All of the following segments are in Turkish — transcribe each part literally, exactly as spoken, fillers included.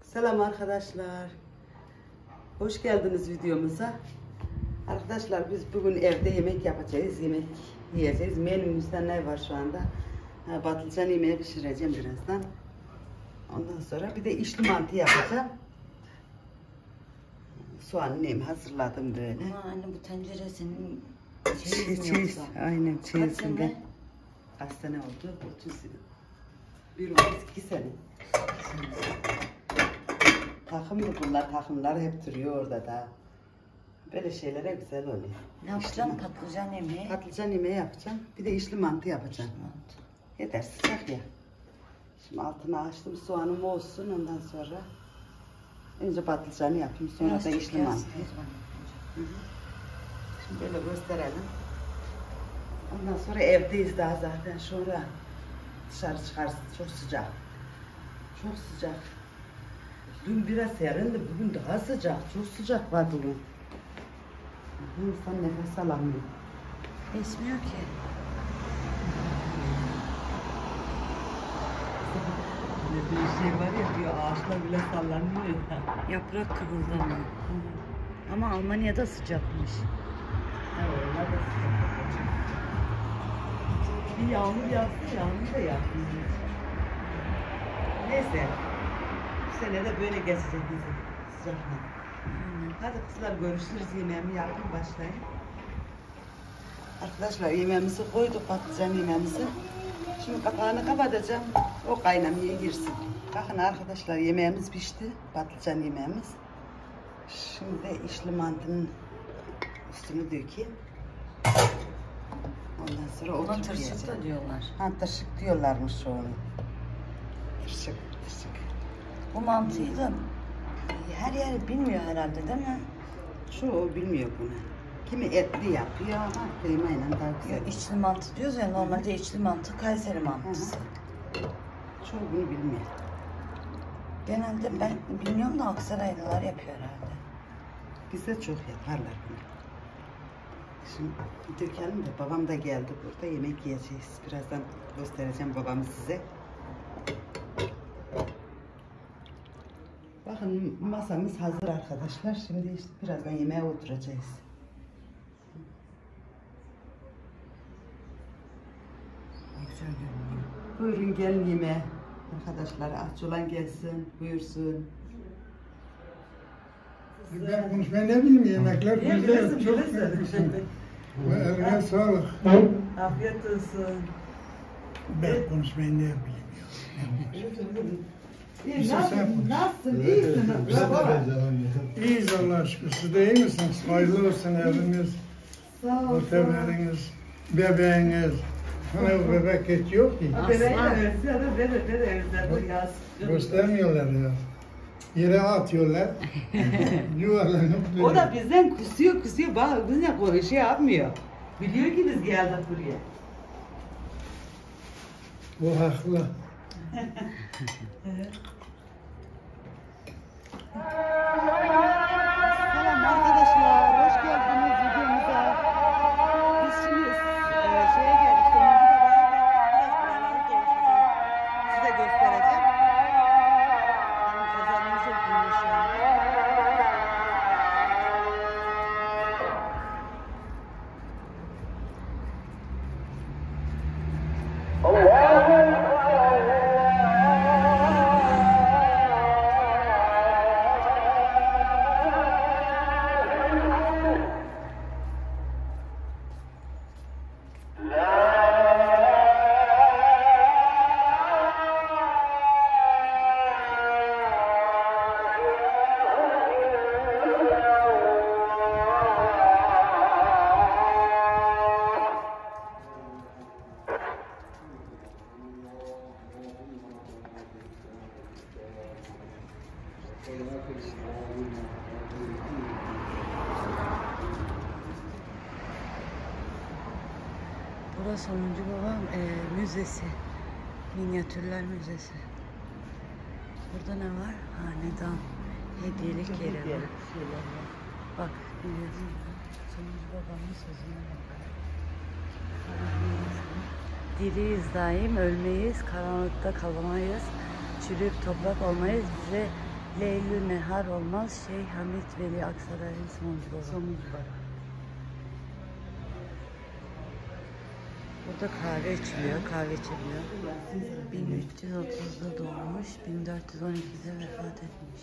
Selam arkadaşlar. Hoş geldiniz videomuza. Arkadaşlar biz bugün evde yemek yapacağız. Yemek yiyeceğiz. Menümüzde ne var şu anda? Ha, patlıcan yemeği pişireceğim birazdan. Ondan sonra bir de içli mantı yapacağım. Soğanı neyim hazırladım böyle. Ama anne bu tencere senin Çeyiz çeyiz mi yoksa? Aynen Kaç çeyizinde. sene? Kaç sene oldu? otuz bir otuz iki sene. Takımdı bunlar, takımlar hep duruyor orada da. Böyle şeylere güzel oluyor. Ne yapacaksın? Patlıcan yemeği. Patlıcan yemeği yapacağım. Bir de içli mantı yapacağım. Mantı. Yeter sıcak ya. Şimdi altını açtım, soğanım olsun, ondan sonra önce patlıcanı yapayım, sonra Biraz da çok içli yaz, mantı. yaz bana. Şimdi böyle gösterelim. Ondan sonra evdeyiz daha zaten, sonra dışarı çıkarsın. Çok sıcak. Çok sıcak. Dün biraz serindi, bugün daha sıcak. Çok sıcak var bugün. İnsan nefes alamıyor. Esmiyor ki. Bir şey var ya, bir ağaçlar bile sallanıyor ya. Yaprak kıvıldamıyor. Ama Almanya'da sıcakmış. Evet, onlar da sıcak. Bir yağmur yağsa yağmur da yağmıyor. Neyse. Bu sene de böyle geçecek bizim sıcakla. Hadi kızlar görüşürüz, yemeğimi yapayım, başlayayım. Arkadaşlar yemeğimizi koyduk, patlıcan yemeğimizi. Şimdi kapağını kapatacağım, o kaynamaya girsin. Bakın arkadaşlar yemeğimiz pişti, patlıcan yemeğimiz. Şimdi de içli mantının üstünü dökeyim. Ondan sonra Ona oturup tırşık yiyeceğim. da diyorlar. Ha, tırşık diyorlarmış onu. Tırşık, tırşık. Bu mantıyı da her yer bilmiyor herhalde değil mi? Çoğu bilmiyor bunu. Kimi etli yapıyor ama kıymayla daha güzel. Yok, içli mantı diyoruz ya, normalde içli mantı Kayseri mantısı. Çoğu bunu bilmiyor. Genelde ben bilmiyorum da Aksaraylılar yapıyor herhalde. Bize çok yaparlar bunu. Şimdi dökelim de babam da geldi burada, yemek yiyeceğiz. Birazdan göstereceğim babamı size. Bakın masamız hazır arkadaşlar. Şimdi işte birazdan yemeğe oturacağız. Güzel görünüyor. Buyurun gelin yemeğe. Arkadaşlar aç olan gelsin, buyursun. Ben konuşmayı ne bileyim, yemekler Ya, güzel, bilirsin, çok bilirsin. güzel. Ve eline sağlık. Afiyet olsun. Ben konuşmayı ne bileyim İyi, Nasıl nasılsın? yapmış? Nasılsın? İyisin. Bravo. ya. İyiyiz Allah'a şükür. Siz de iyi misiniz? Hayırlı olsun eviniz, Sağ ol. sağ ol. otelleriniz, bebeğiniz. Hani o bebek hiç yok ki. Ha, bebeği de özledim, beni de özledim ya. Göstermiyorlar ya. Yere atıyorlar. Yuvarlanıp O da bizden kusuyor kusuyor, bak bizle konuşuyor, yapmıyor. Biliyor ki biz geldik buraya. Bu haklı. Selam arkadaşlar, hoş geldiniz videomuza. Biz şimdi e, şeye geldik, sonuncu babaya geldik. Biraz buraları dolaşacağız. Size göstereceğim. Yani pazarımız yapılıyor şu anda. Burası sonuncu babam e, müzesi. Minyatürler müzesi. Burada ne var? Hanedan. Hediyelik yeri var. Bak biliyorsun mu? Sonuncu babamın sözüne bak. Diriyiz daim, ölmeyiz, karanlıkta kalamayız, çürüyüp toprak olmayız, bize Leylü Nehar olmaz. Şeyh Hamit Veli Aksaray'ın sonuncu baba. Sonuncu var. Burada kahve içiliyor, kahve içiliyor. bin üç yüz otuzda doğmuş, bin dört yüz on ikide vefat etmiş.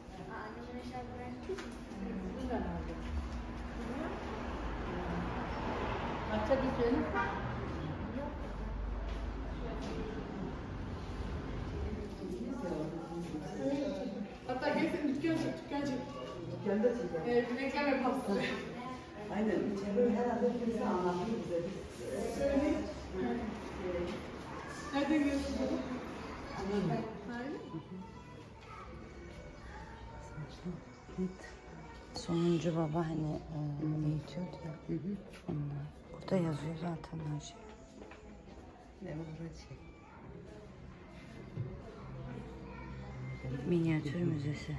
Hatta gelsin dükkan çek, dükkan çek. Dükkanda çeker. Evet, reklam yaparsın. Aynen. İçeri herhalde kimse anlatıyor bize. Söyle. Nereden geliyorsun bunu? Anladım. Sonuncu baba hani e, eğitiyordu ya. Hı hı. Onlar. Burada yazıyor zaten her şey. Ne olacak? Minyatür müzesi.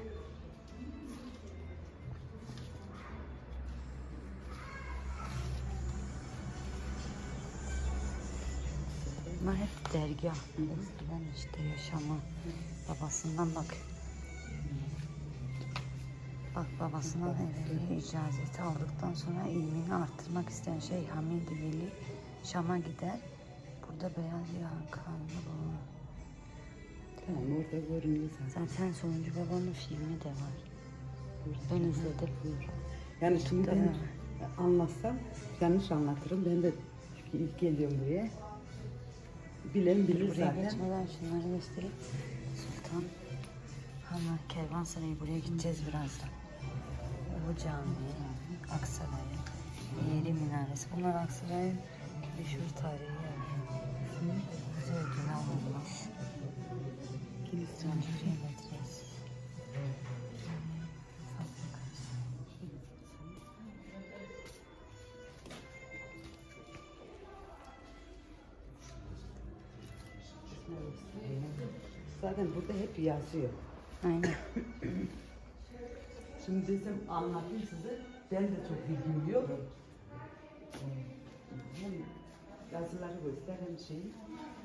Bunlar hep dergah. Eskiden işte yaşama babasından bak. Bak babasından evliliğe icazeti aldıktan sonra ilmini arttırmak isteyen şey Hamid Veli Şam'a gider. Burada beyaz yağ kanlı bulunur. Tamam orada görünüyor zaten. Zaten sonuncu babanın filmi de var. Ben izledim. Yani şimdi Tabii. ben anlatsam yanlış anlatırım. Ben de çünkü ilk geliyorum buraya. Bilen bilir Buraya zaten. geçmeden şunları göstereyim. Sultan Hamam Kervansarayı, buraya gideceğiz birazdan. Ulu Camii, Aksaray, Yeri Minaresi. Bunlar Aksaray'ın meşhur tarihi yerleri. Bize ödüne alınmış. Kilise Cumhuriyet Medresi. Fabrikası. Zaten burada hep yazıyor. Aynen. Şimdi bizim anlatayım size. Ben de çok bilgim yok. Hem yazıları göster hem şeyi.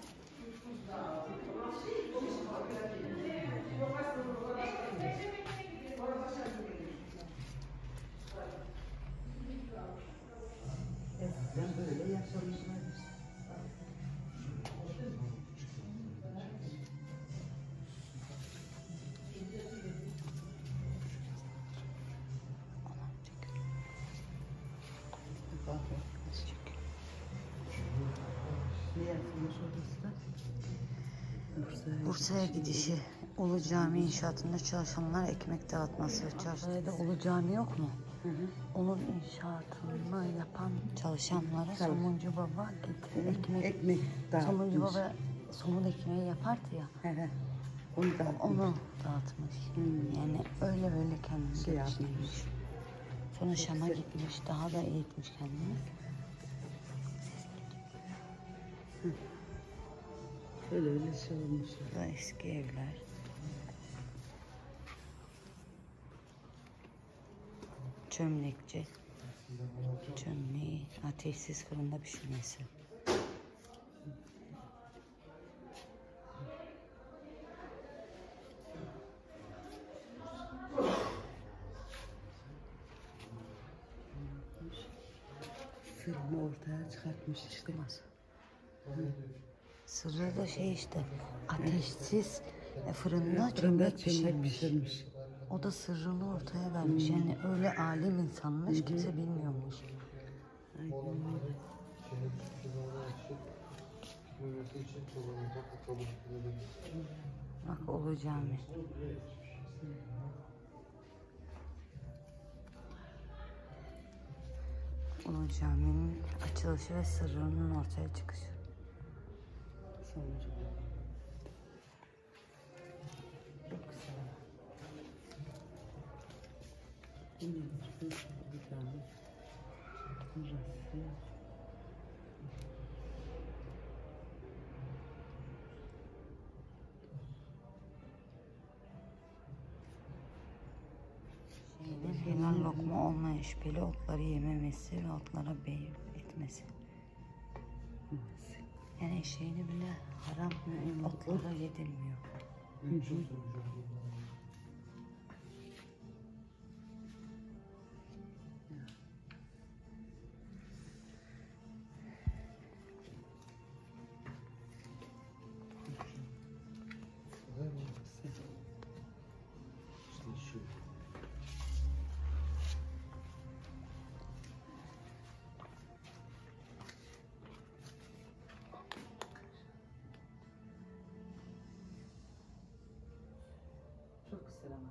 Eskiden böyle yaşamışlar işte. Bak, ne yazılmış orası? Bursa'ya Bursa'ya gidişi. Ulu Cami inşaatında çalışanlar ekmek dağıtması. Çarşıda Ulu Cami yok mu? Hı hı. Onun inşaatını yapan çalışanlara Somuncu Baba getirdi. Ekmek, Ekmek dağıtmış. Somuncu Baba somun ekmeği yapardı ya. He he. Onu da Onu dağıtmış. Hmm. Yani öyle böyle kendini Şey geliştirmiş. yapmış. Sonra Şam'a güzel. gitmiş. Daha da eğitmiş kendini. öyle öyle şey olmuş. Bu da eski evler. Çömlekçi. Çömleği ateşsiz fırında pişirmesi. Sırrını ortaya çıkartmış işte. Sırrı da şey işte ateşsiz fırında Fırında çömlek çömlek pişirmiş. pişirmiş. O da sırrını ortaya vermiş. Yani öyle alim insanmış, kimse bilmiyormuş. Bak Ulu Cami. Ulu Cami'nin açılışı ve sırrının ortaya çıkışı. Sonucu. Çok güzel. Bu nedir? Bu bir tane. Burası. Şeyinin helal lokma olmayan şüpheli otları yememesi ve otlara bey etmesi. Yani eşeğini bile haram otlara yedirmiyor.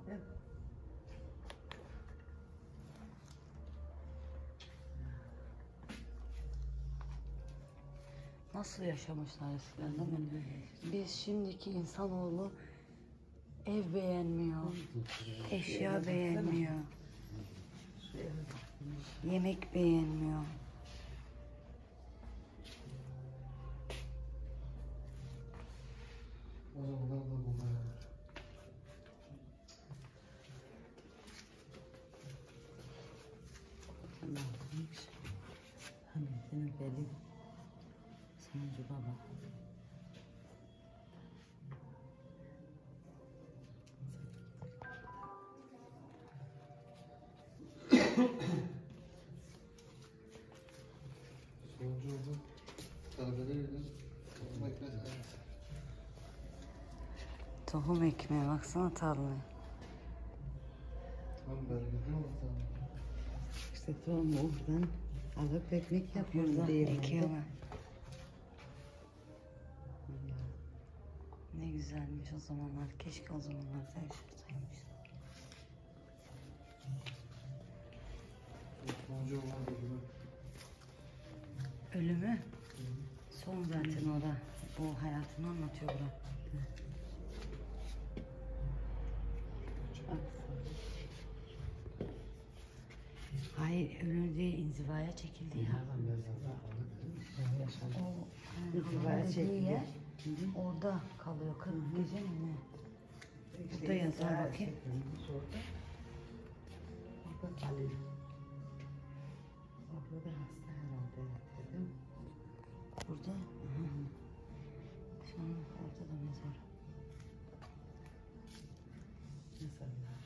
Evet. Nasıl yaşamışlar eskiden değil mi? Biz şimdiki insanoğlu ev beğenmiyor, eşya beğenmiyor, yemek beğenmiyor. O zamanlar da bunlar var. Allah'mış. Hamid'in beli. Sonucu baba. Sonucu oldu. Talebeleriyle toplum ekmek aldı. Tohum ekmeğe baksana tarlaya. Tam belgede mi tam? İşte tohumu oradan alıp ekmek yapıyoruz Burada diye. ekiyorlar. Ne güzelmiş o zamanlar. Keşke o zamanlarda yaşasaymış. Sonucu olan da gibi. Ölümü son zaten o da. Bu hayatını anlatıyor bura. Hayır, ölür diye inzivaya çekildi ya. O İnzivaya dediği çekildi. yer orada kalıyor. kırk gece mi ne? Burada yazar bakayım. Orada. Orada kalıyor. Orada da hasta herhalde yatırdım. Burada. Hı. Sonra orada da mezar. Mezarlar.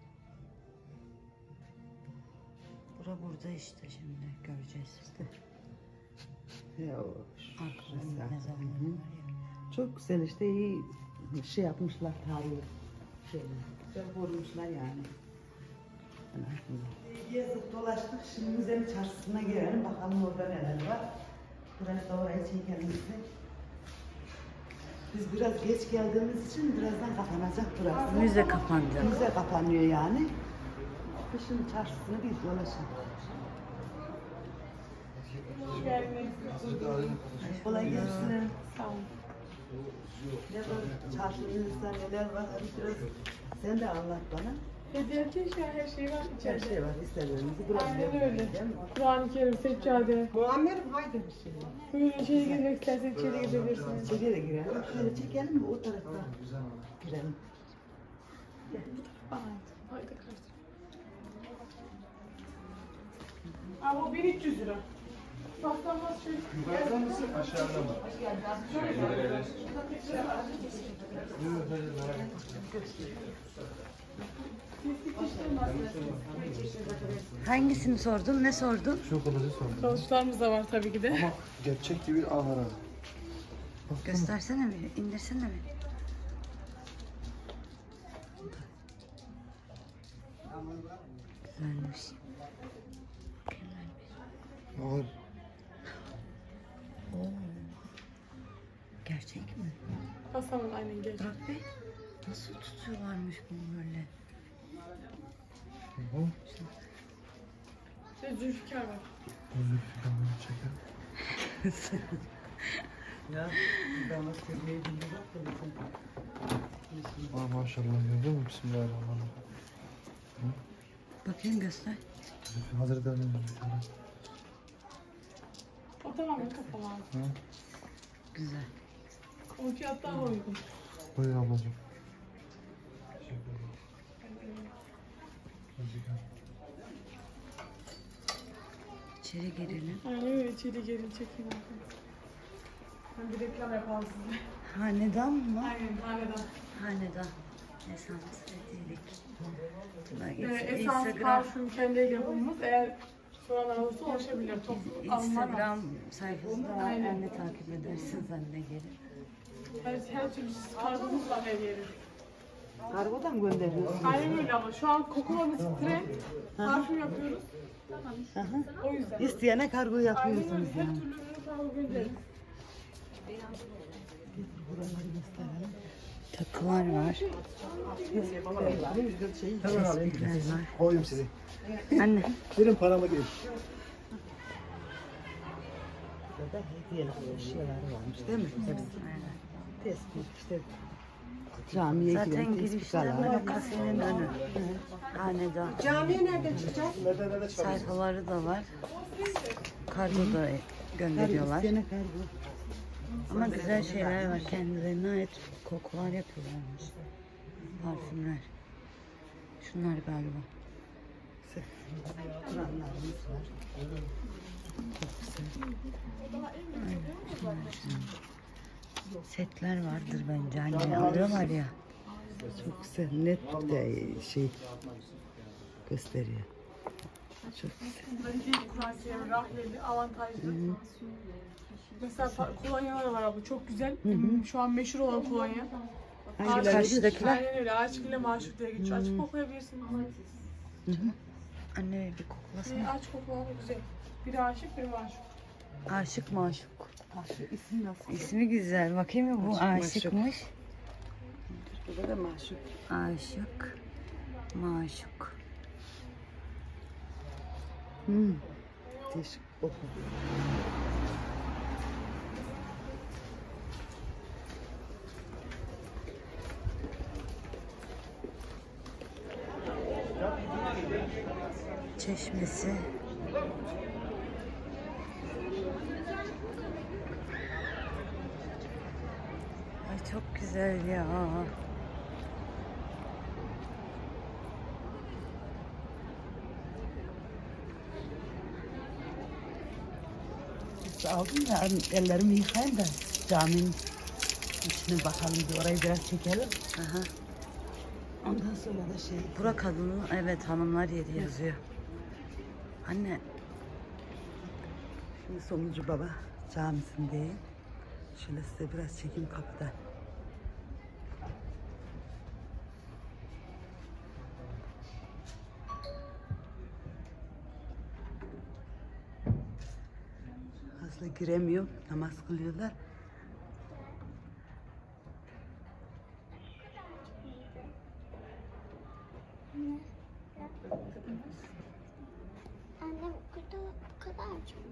Bura burada işte şimdi göreceğiz. Ya o Arkalarında şurası. mezarlar Hı hı. var ya. Çok güzel işte iyi şey yapmışlar tarihi şeyler. Güzel korumuşlar yani. Gezdik dolaştık. Şimdi müzenin çarşısına girelim. Bakalım orada neler var. Biraz da orayı çekelim size. Biz biraz geç geldiğimiz için birazdan kapanacak burası. Müze kapanacak. Müze kapanıyor yani. Kışın çarşısını bir dolaşın. Hoş geldiniz. Hazır da ayrı konuşuyor. Kolay gelsin. Sağ olun. Ne var çarşınızda neler var? Hadi biraz sen de anlat bana. Hediye keşke her şey var Her içeride. şey var istediğinizi Aynen öyle. değil mi? Kur'an-ı Kerim, seccade. Muammer'im haydi bir şey. Buyurun içeri girmek isterseniz içeri girebilirsiniz. İçeriye de girelim. Şöyle çekelim mi o tarafta? Güzel ama. Girelim. Haydi kardeşim. Ama o bin üç yüz lira. Saklanmaz şöyle. Yukarıda mısın? Aşağıda mı? Evet, hayır, merak etme. Hangisini sordun? Ne sordun? Şu kılıcı sordum. Kılıçlarımız da var tabii ki de. Ama gerçek gibi ahara. Göstersene bir, indirsene bir. Güzelmiş. Ağır. Oo. Gerçek mi? Hasan'ın aynen geç. Burak Bey, nasıl tutuyorlarmış bunu böyle? Hı hı. Ve Zülfikar var. Özür dilerim, çeker. Ya damat görmeyi bilmiyor da Aa, maşallah gördün mü? Bismillahirrahmanirrahim. Bakayım göster. Hazır edelim. O tamamen kapalı abi. Hı? Güzel. Onun fiyatı daha uygun. Buyur ablacığım. Teşekkür ederim. Teşekkür. İçeri girelim. Aynen öyle içeri gelin çekin abi. Ben bir reklam yapalım size. Hanedan mı? Aynen hanedan. Hanedan. Esans hediyelik. Bunlar Ee, geçsin. esans Instagram, parfüm kendi el yapımımız. Eğer soran olursa ulaşabilir. Toplu alınmaz. Instagram sayfasında var. Aynen. Ben de takip edersiniz anne gelir. Her, her türlü kargomuz var her yere. Kargodan gönderiyorsun. Aynen öyle ama şu an kokularımız trend. Parfüm yapıyoruz. Hı hı. O yüzden. İsteyene kargo Aynen yapıyorsunuz öyle. Her yani. türlü ürünü kargo göndeririz. Buraları gösterelim. takılar var. Tespihler var. Koyayım sizi. Anne. Verin paramı değil. Burada hediyelik şeyler varmış değil mi? Hepsi. Tespih işte. Camiye Zaten giren girişler tespihler. kafenin önü. Hanedan. Camiye nereden çıkacağız? Nereden nereden çıkarıyorsun? Sayfaları da var. Kargo da gönderiyorlar. Gene kargo. Ama güzel şeyler var. Kendilerine ait kokular yapıyorlarmış. Parfümler. Şunlar galiba. Kur'anlarımız var. Setler vardır bence. Anne alıyorlar ya. Çok güzel. Net de şey gösteriyor. Çok güzel. Kaliteli kurabiye, rahleli, avantajlı. Mesela fa- kolonyalar var abla, çok güzel. Şu an meşhur olan kolonya. Hangileri? Karşıdakiler. Aynen öyle. Aşk ile maşuk diye geçiyor. Açık koklayabilirsin. Anne bir Ee, koklasana. aç koklar güzel. Biri aşık, biri maşuk. Aşık maşuk. Ah, şu isim nasıl? İsmi güzel. Bakayım mı bu Aşık aşıkmış. Burada da maşuk. Aşık. Maşuk. Hmm. Değişik koku. Çeşmesi. Ay çok güzel ya. Aldım da ellerimi yıkayayım da caminin içine bakalım, bir orayı biraz çekelim. Aha. Ondan sonra da şey. Bura kadının, evet, hanımlar yeri yazıyor. Anne, Şimdi Sonucu Baba Camisi'ndeyim. Şöyle size biraz çekeyim kapıda. Fazla giremiyorum. Namaz kılıyorlar. Annem burada bu kadar çok.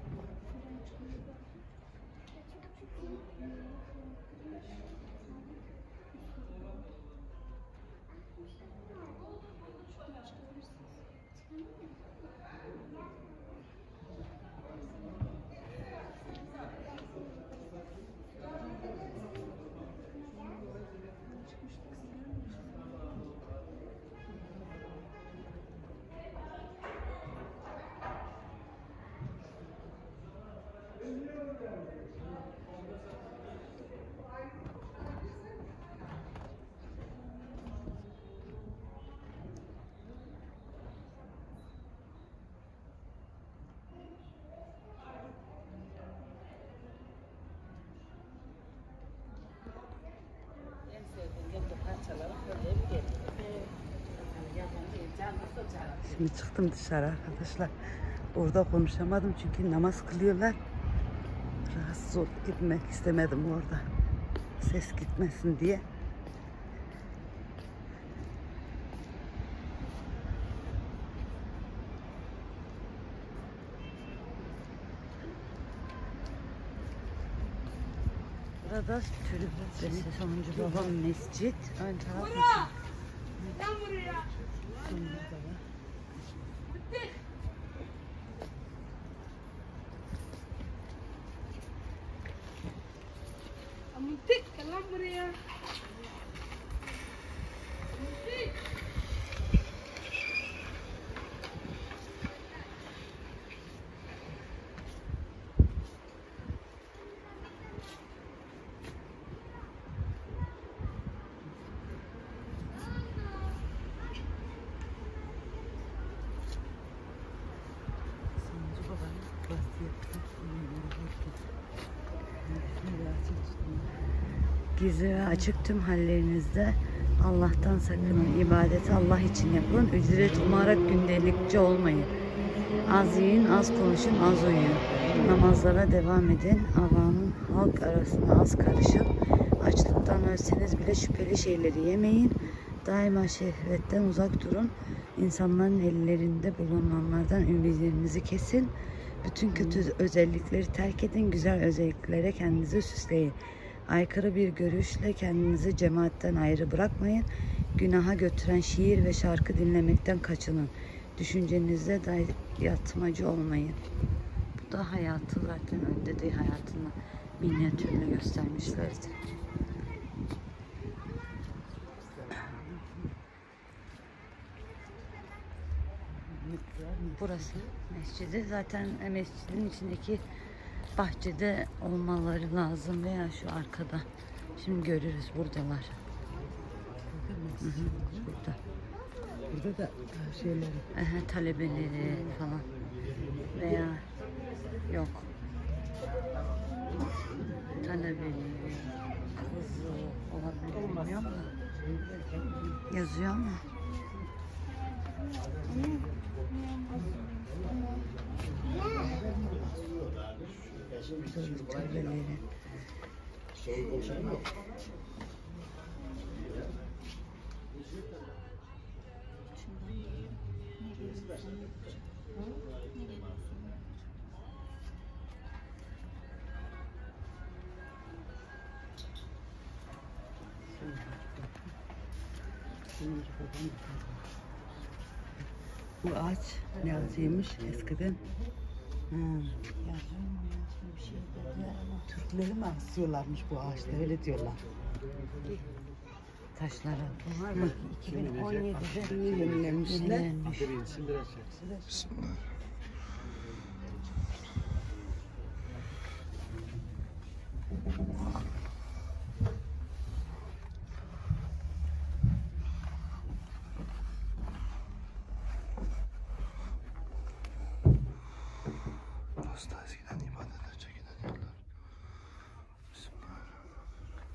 Şimdi çıktım dışarı arkadaşlar. Orada konuşamadım çünkü namaz kılıyorlar. Rahatsız olup gitmek istemedim orada. Ses gitmesin diye. burada Türbesi, Sonuncu Baba Mescit. Ön taraf Lan buraya. Amutik, gel lan buraya. Sonucu Baba'nın vasiyeti. Gizli ve açık tüm hallerinizde Allah'tan sakının. İbadeti Allah için yapın. Ücret umarak gündelikçi olmayın. Az yiyin, az konuşun, az uyuyun. Namazlara devam edin. Allah'ın halk arasında az karışın. Açlıktan ölseniz bile şüpheli şeyleri yemeyin. Daima şehvetten uzak durun. İnsanların ellerinde bulunanlardan ümidlerinizi kesin. Bütün kötü özellikleri terk edin. Güzel özelliklere kendinizi süsleyin. Aykırı bir görüşle kendinizi cemaatten ayrı bırakmayın. Günaha götüren şiir ve şarkı dinlemekten kaçının. Düşüncenizde dayatmacı olmayın. Bu da hayatı zaten önde de hayatını minyatürle göstermişlerdi. Burası mescidi. Zaten mescidin içindeki bahçede olmaları lazım veya şu arkada. Şimdi görürüz, buradalar. Hı hı, burada. Burada da şeyleri. Aha, talebeleri falan veya yok talebeleri kızı olabilir, bilmiyorum da yazıyor mu? Talebeleri. Bu ağaç ne ağacıymış eskiden? Hmm. Türkleri mi asıyorlarmış bu ağaçta, öyle diyorlar. Taşlara. Bunlar mı? iki bin on yedide yenilenmişler. yenilenmiş. Bismillah. Usta eskiden ibadete çekilen yerler. Bismillahirrahmanirrahim.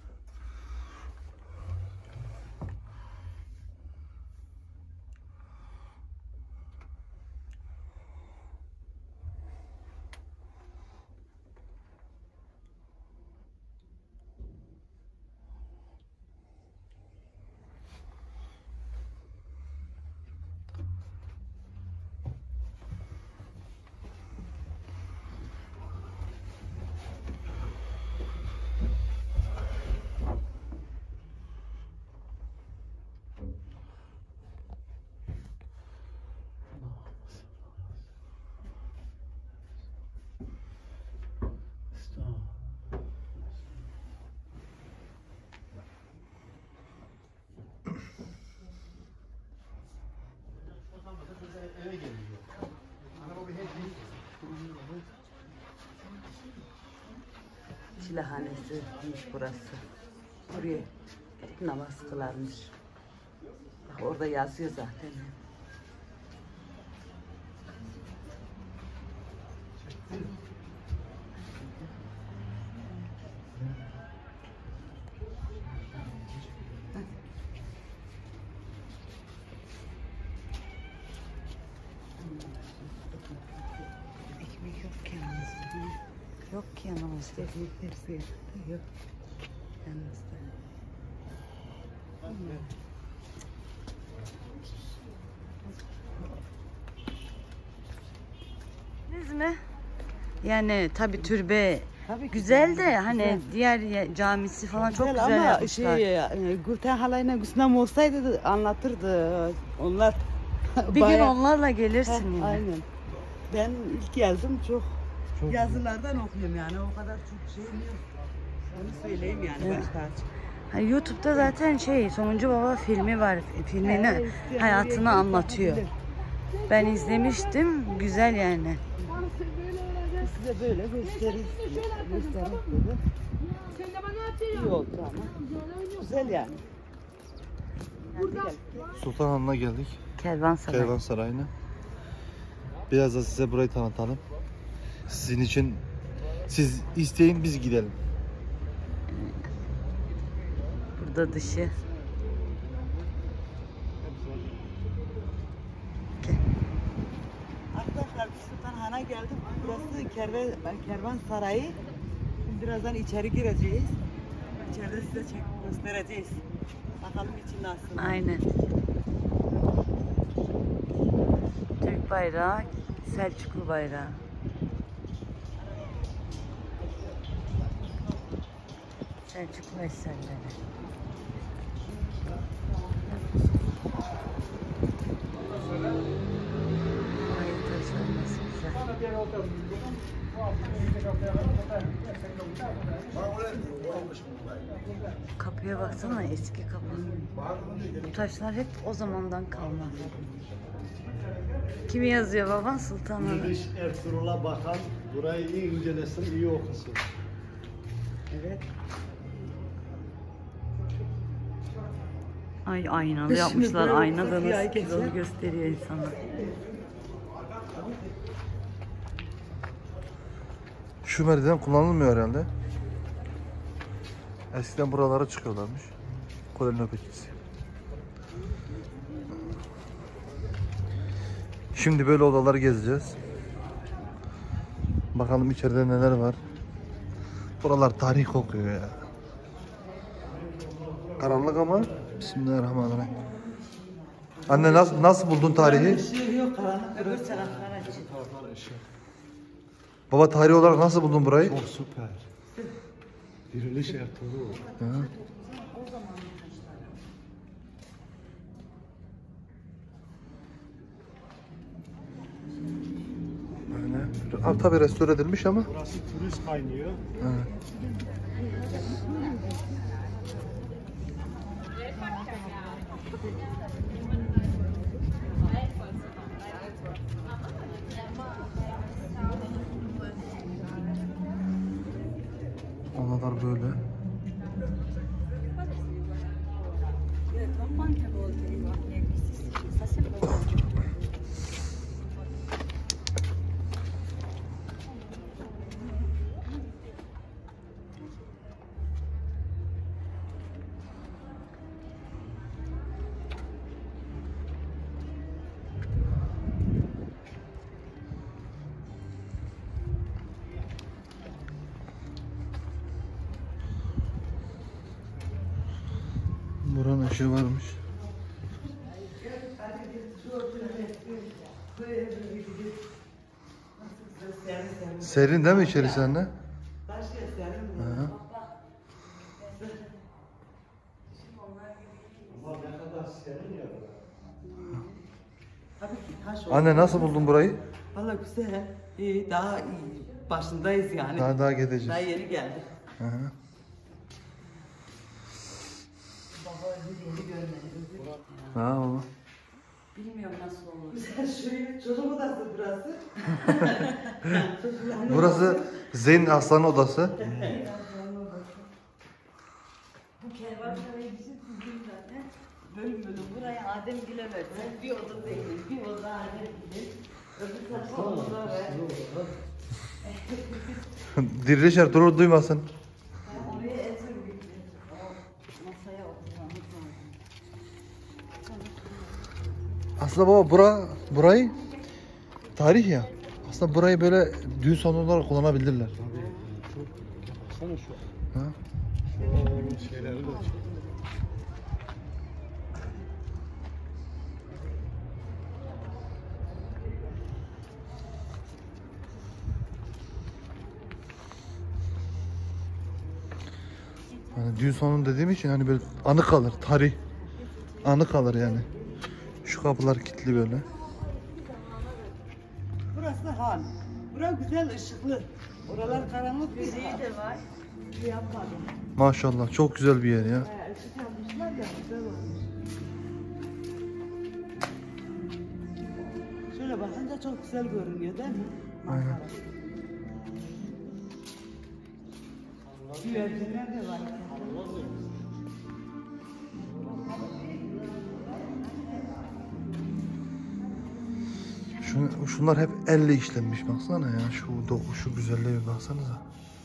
Çilehanesiymiş burası. Buraya hep namaz kılarmış. Bak orada yazıyor zaten. Ekmek yok ki yanımızda. Yok ki yanımızda. Ekmekler yok. Yanımızda. Gittiniz mi? Yani tabi türbe Tabii ki güzel de yani, hani güzel. diğer ye- camisi falan çok güzel ama yapmışlar. şey, e, Gülten halayla Gülsünem olsaydı da anlatırdı. Onlar Bir gün bayağı- onlarla gelirsin Heh, yine. aynen. Ben ilk yazdım çok, yazılardan okuyorum yani o kadar çok şeyim yok. Onu söyleyeyim yani Evet. başta açık. Ha, YouTube'da zaten şey Sonuncu Baba filmi var. Filmini Evet, isteyen oraya hayatını girip anlatıyor. bakabilir. Ben izlemiştim. Güzel yani. Size böyle gösteririz. Gösteririz dedi. İyi oldu ama. Güzel yani. Yani gel. Sultanhanı'na geldik. Kervansaray. Kervansarayı'na. Biraz da size burayı tanıtalım. Sizin için siz isteyin biz gidelim. Burada dışı. Arkadaşlar biz Sultanhan'a geldik. Burası kervan, kervan sarayı. Şimdi birazdan içeri gireceğiz. İçeride size çek göstereceğiz. Bakalım içi nasıl. Aynen. Türk bayrağı, Selçuklu bayrağı. Selçuklu eserleri. Ay taşlar nasıl güzel. Kapıya baksana, eski kapı. Bu taşlar hep o zamandan kalma. Kimi yazıyor baban? Sultan Hanım. Yürüyüş Ertuğrul'a bakan burayı iyi incelesin, iyi okusun. Evet. Ay aynalı Şimdi yapmışlar. böyle Ayna da ufak bir ay nasıl kilolu geçer. gösteriyor insana. Şu merdiven kullanılmıyor herhalde. Eskiden buralara çıkıyorlarmış. Kule nöbetçisi. Şimdi böyle odaları gezeceğiz. Bakalım içeride neler var. Buralar tarih kokuyor ya. Karanlık ama Bismillahirrahmanirrahim. Anne nasıl nasıl buldun tarihi? Işığı yok karanlık. Öbür taraflara açın. Taraflar ışık. Baba tarihi olarak nasıl buldun burayı? Çok süper. Diriliş Ertuğrul. Hı. Böyle. Ha, tabii restore edilmiş ama. Burası turist kaynıyor. Evet. Odalar böyle. Buranın ışığı varmış. Serin değil mi içerisi anne? Taş ya senin bu. Hı. Ama ne kadar serin ya. Tabii ki taş oldu. Anne nasıl buldun burayı? Valla güzel. İyi, daha iyi. Başındayız yani. Daha daha gideceğiz. Daha yeni geldik. Hı hı. Baba yeni görmedim. Ha baba. Bilmiyorum nasıl olur. Güzel şuraya çocuk odası burası. Burası Zeyn Aslan odası. Bu kervansarayı bizim kızım zaten. Bölüm bölüm buraya Adem Gül'e verdi. Bir oda değil, bir oda Adem Gül'e. Öbür tarafa oda ver. Diriliş Ertuğrul duymasın. Oraya eser gitti. O masaya oturmamız lazım. Aslında baba bura, burayı tarih ya. Aslında burayı böyle düğün salonu olarak kullanabilirler. Tabii. Çok. Baksana şu. Ha? Şu şeyleri de çok. Hani düğün salonu dediğim için hani böyle anı kalır, tarih anı kalır yani. Şu kapılar kilitli böyle. Burası han. Burası güzel ışıklı. Oralar karanlık bir Müziği de var. şey yapmadım. Maşallah çok güzel bir yer ya. He, ışık yapmışlar ya güzel olmuş. Şöyle bakınca çok güzel görünüyor değil mi? Aynen. Güvercinler de var. Şu, şunlar hep elle işlenmiş baksana ya. Şu doku, şu güzelliğe bir baksanıza.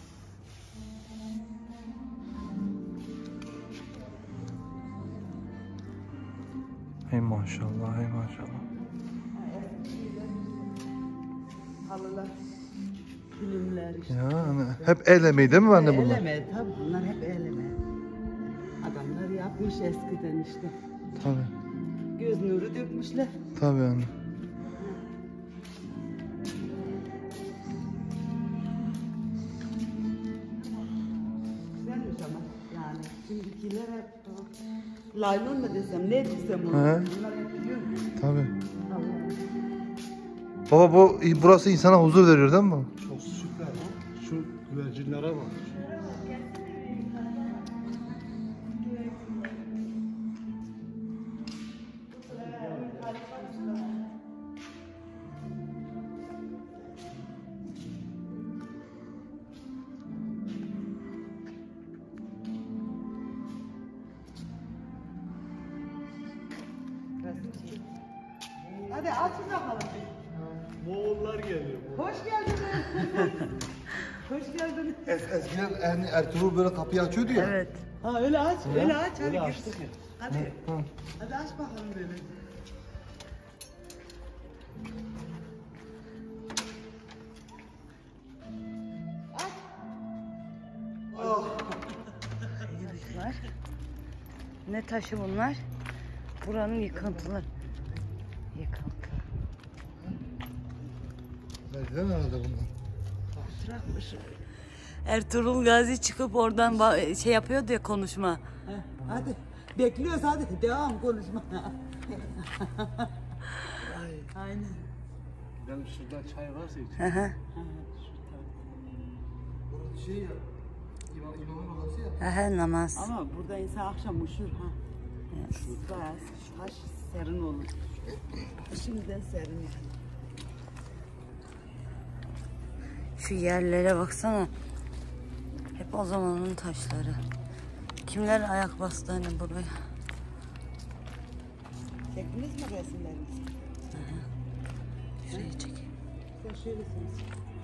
Hey maşallah, hey maşallah. Halılar, filmler işte. Ya hani hep el emeği değil mi anne bunlar? El emeği tabii bunlar hep el emeği. yapmış eskiden işte. Tabii. Göz nuru dökmüşler. Tabii yani. Güzelmiş ama yani. Şimdikiler hep laylon mu desem ne desem onu. He. Bunlar hep biliyor musun? Tabii. Allah. Baba bu burası insana huzur veriyor değil mi? Çok süper. Şu güvercinlere bak. Hadi açın bakalım. Moğollar geliyor. Hoş geldiniz. Hoş geldiniz. Es, eskiden yani Ertuğrul böyle kapıyı açıyordu ya. Evet. Ha öyle aç, öyle aç. Hadi Öyle gir. açtık ya. Hadi. Hı. Hadi aç bakalım böyle. Aç. Var. Ne taşı bunlar? Buranın yıkıntıları. Yıkıntı. Merdiven herhalde bunlar. Bırakmış. Ertuğrul Gazi çıkıp oradan ba- şey yapıyordu ya konuşma. Ha, hadi. Bekliyoruz hadi. Devam konuşma. Aynen. Ben şurada çay varsa içeyim. Hı hı. Burası şey ya. İmam, imamın odası ya. Hı hı, namaz. Ama burada insan akşam üşür ha. Bayağı taş serin olur. Şimdiden serin yani. Şu yerlere baksana. Hep o zamanın taşları. Kimler ayak bastı hani buraya? Çektiniz mi resimlerinizi? Şurayı çek. Sen şöylesiniz.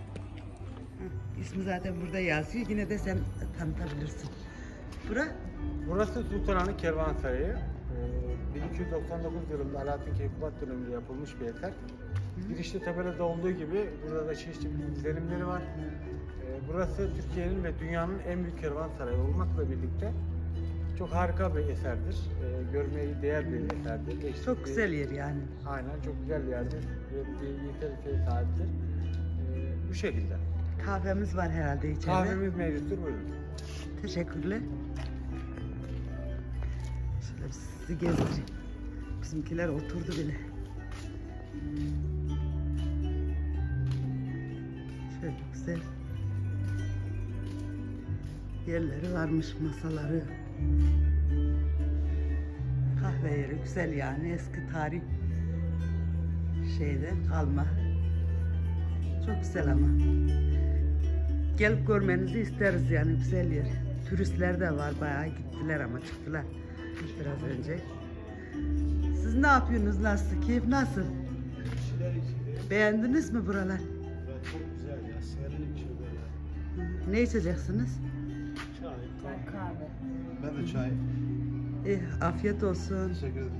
İsmi zaten burada yazıyor. Yine de sen tanıtabilirsin. Bura? Burası Sultanahmet Kervansarayı. Ee, bin iki yüz doksan dokuz yılında Alaaddin Keykubat döneminde yapılmış bir eser. Girişte tabelada olduğu gibi burada da çeşitli izlenimleri var. Ee, burası Türkiye'nin ve dünyanın en büyük kervansarayı olmakla birlikte çok harika bir eserdir. Ee, görmeye değer bir eserdir. Eşlik Çok bir- güzel yer yani. Aynen, çok güzel bir yerdir. Ve bir nitelikeye sahiptir. Ee, bu şekilde. Kahvemiz var herhalde içeride. Kahvemiz mevcuttur, buyurun. Teşekkürler. Şöyle sizi gezdireyim. Bizimkiler oturdu bile. Şöyle güzel. Yerleri varmış, masaları. Kahve yeri güzel yani, eski tarih şeyden kalma. Çok güzel ama. Gelip görmenizi isteriz yani, güzel yer. Turistler de var, bayağı gittiler ama çıktılar biraz önce. Siz ne yapıyorsunuz, nasıl, keyif nasıl? Beğendiniz mi buralar? Evet, çok güzel ya. Serin içi böyle. Ne içeceksiniz? Çay, Kahve. Ben de çay. Eh, afiyet olsun. Teşekkür ederim.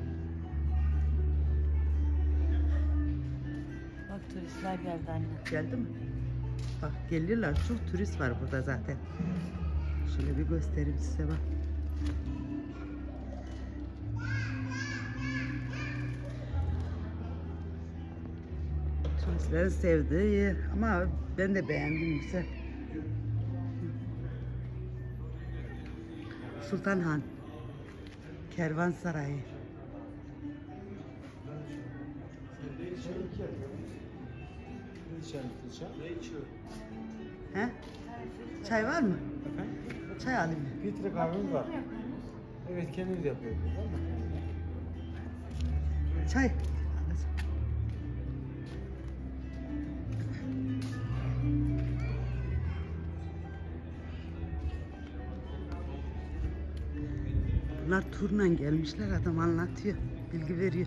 Bak turistler geldi anne. Geldi mi? Bak geliyorlar, çok turist var burada zaten. Şöyle bir göstereyim size bak. Turistlerin sevdiği yer ama ben de beğendim, güzel. Sultanhan Kervansarayı. Ne içersiniz çay? Ne içiyor? He? Çay var mı? Efendim? Çay alayım. Filtre kahvemiz var. Evet, kendimiz yapıyoruz. Değil mi? Çay. Bunlar turla gelmişler, adam anlatıyor, bilgi veriyor.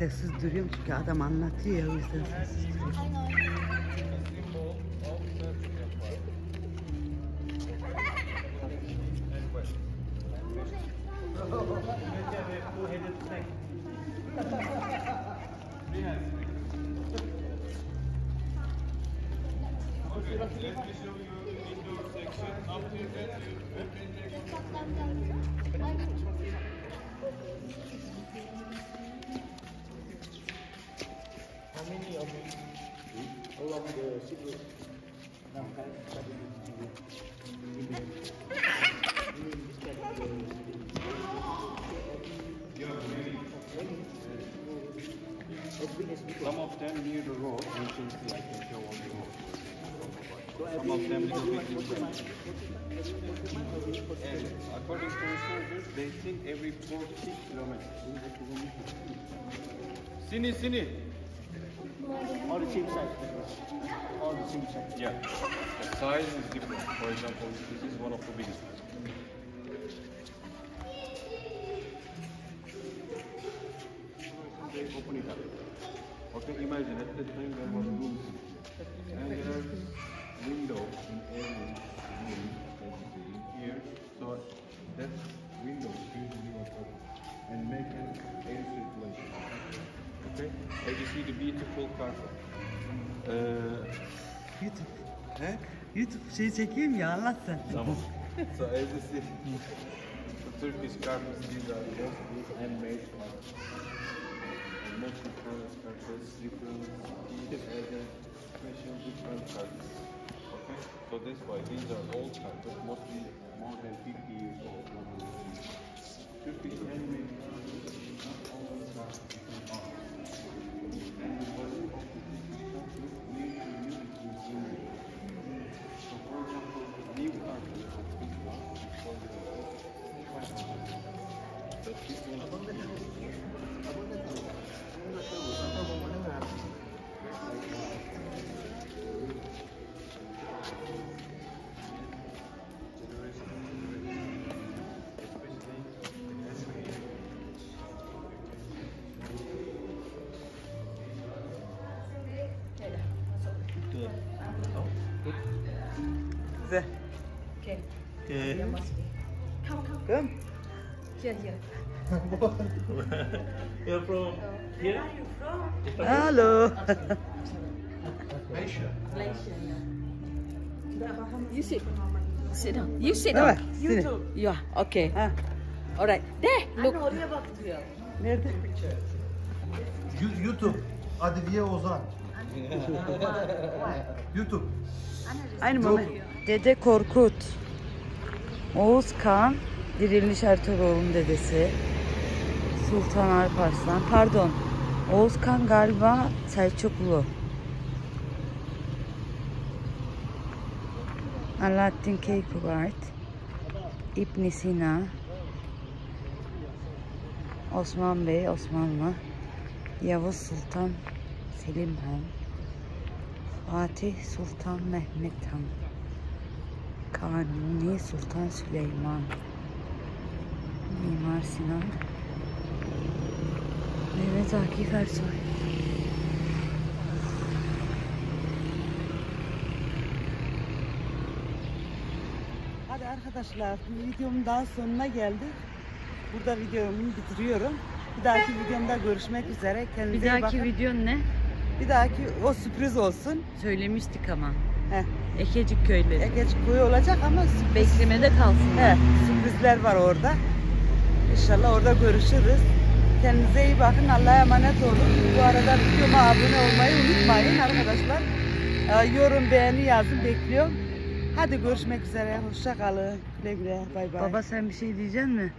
sessiz duruyorum çünkü adam anlatıyor ya, o yüzden sessiz duruyorum. Some of them near the road, you can see, I can show on the road. Some of them little bit different. And according to researchers, they think every forty kilometers. Sini, Sini. All the same size. All the same size. Yeah, the size is different. For example, this is one of the biggest. They open it up. Okay, imagine at the time there was rooms. And there are windows in every room, as you see here. So that window usually was open and make an air circulation. Okay, as you see the beautiful carpet. Uh, YouTube. He? YouTube şey çekeyim ya, anlat sen. Tamam. So as you see, the Turkish carpets, these are mostly handmade carpets. And most of the carpets you can see it as a special different carpets. Okay? So that's why these are old carpets, mostly more than fifty years old. Turkish handmade carpets, not all carpets in art. And the value of the carpets need to use it in India. So for example, the new carpet of this one is called the five hundred. But this one Güzel. Okay. Ee, Come, come. Come. Here, here. You're from Where are you from? Hello. Malaysia, yeah. You sit. Sit down. You sit Evet, down. seni. Yeah, okay. Ha, All right. There, look. nerede? Yu- YouTube. Adiviye Ozan. YouTube. Aynı mama. Dede Korkut. Oğuz Kağan, Diriliş Ertuğrul'un dedesi. Sultan Alparslan. Pardon. Oğuz Kağan galiba Selçuklu. Alaaddin Keykubat. İbn Sina. Osman Bey, Osmanlı. Yavuz Sultan Selim Han. Fatih Sultan Mehmet Han. Kanuni Sultan Süleyman. Mimar Sinan. Mehmet Akif Ersoy. Hadi arkadaşlar, videomun daha sonuna geldik. Burada videomu bitiriyorum. Bir dahaki videomda görüşmek üzere. Kendinize Bir iyi dahaki bakın. videon ne? Bir dahaki o sürpriz olsun. Söylemiştik ama. Heh. Ekecik köyleri. Ekecik koyu olacak ama sürpriz. Beklemede kalsın. He, sürprizler var orada. İnşallah orada görüşürüz. Kendinize iyi bakın. Allah'a emanet olun. Bu arada videoma abone olmayı unutmayın arkadaşlar. Ee, yorum, beğeni yazın. Bekliyorum. Hadi görüşmek üzere. Hoşça kalın. Güle güle. Bay bay. Baba sen bir şey diyecek mi?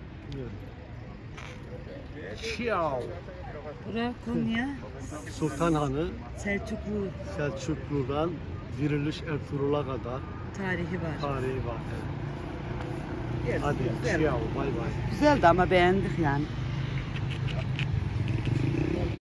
Ciao. Bura Konya, Sultan Hanı Selçuklu Selçuklu'dan Diriliş Ertuğrul'a kadar tarihi var. tarihi var. Yes, Hadi güzel. ciao, bay bay. Güzeldi ama beğendik yani.